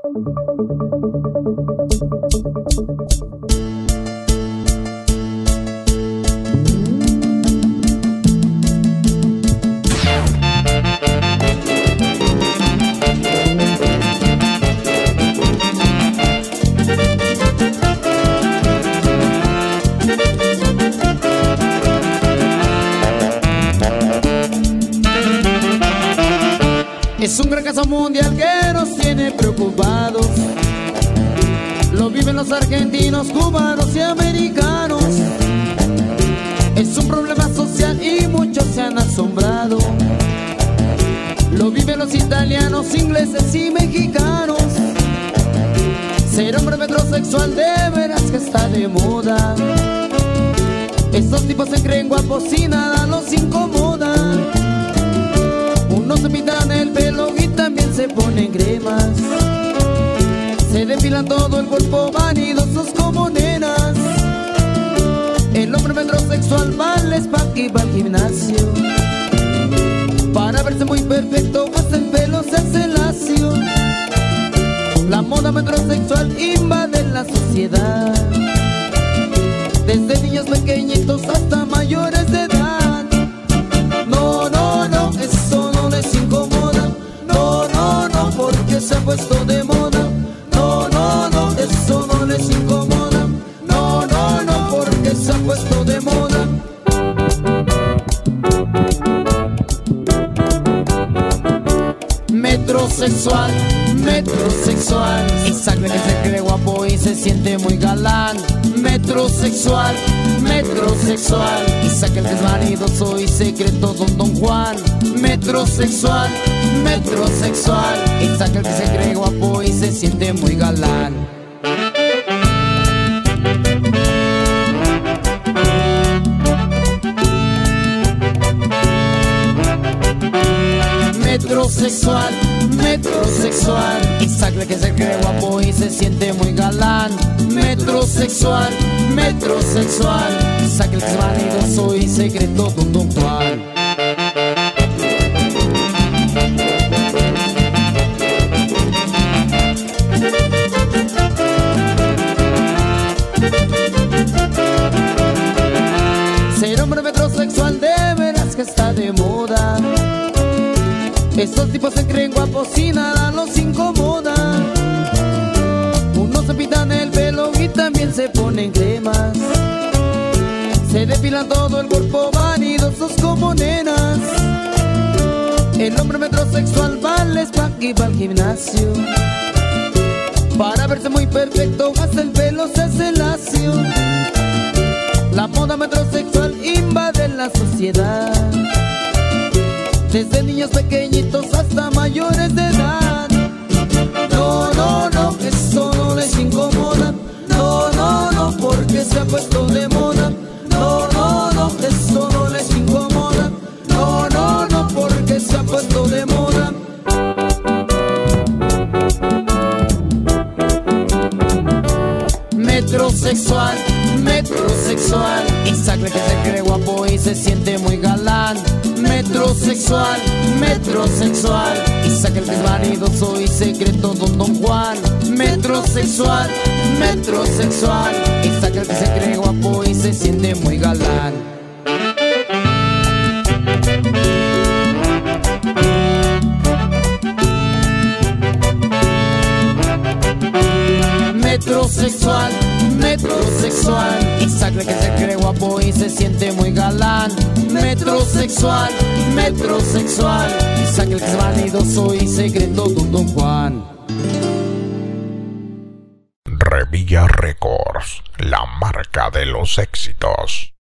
Es un gran caso mundial que nos tiene preocupados. Lo viven los argentinos, cubanos y americanos. Es un problema social y muchos se han asombrado. Lo viven los italianos, ingleses y mexicanos. Ser hombre metrosexual de veras que está de moda. Estos tipos se creen guapos y nada los incomoda. Unos se pintan el pelo y también se ponen cremas. Se depilan todo el cuerpo vanidosos como nenas. El hombre metrosexual va al spa y va al gimnasio. Para verse muy perfecto hasta el pelo se hace lacio. La moda metrosexual invade la sociedad, desde niños pequeñitos hasta mayores de edad. No, no, no, eso no les incomoda. No, no, no, porque se ha puesto de moda. No, no, no, eso no les incomoda. No, no, no, porque se ha puesto de moda. Metrosexual, metrosexual, esa que se cree guapo y se siente muy galán. Metrosexual, metrosexual, esa que es vanidoso y se cree todo Don Juan. Metrosexual, metrosexual, esa que se cree guapo y se siente muy galán. Metrosexual, metrosexual, esa que se cree guapo y se siente muy galán. Metrosexual, metrosexual, esa que es vanidoso y se cree todo un Don Juan. Ser hombre metrosexual de veras que está de moda. Estos tipos se creen guapos y nada los incomoda. Unos se pintan el pelo y también se ponen cremas. Se depilan todo el cuerpo vanidosos como nenas. El hombre metrosexual va al spa y va al gimnasio. Para verse muy perfecto hasta el pelo se hace lacio. La moda metrosexual invade la sociedad, desde niños pequeñitos hasta mayores de edad. No, no, no, eso no les incomoda. No, no, no, porque se ha puesto de moda. No, no, no, eso no les incomoda. No, no, no, porque se ha puesto de moda. Metrosexual, metrosexual, esa que se cree guapo y se siente muy galán. Metrosexual, metrosexual, esa que es vanidoso y se cree todo Don Juan. Metrosexual, metrosexual, esa que se cree guapo y se siente muy galán. Metrosexual, metrosexual, esa que se cree guapo y se siente muy galán. Metrosexual, metrosexual, esa que es vanidoso y se cree todo un Don Juan. Revilla Records, la marca de los éxitos.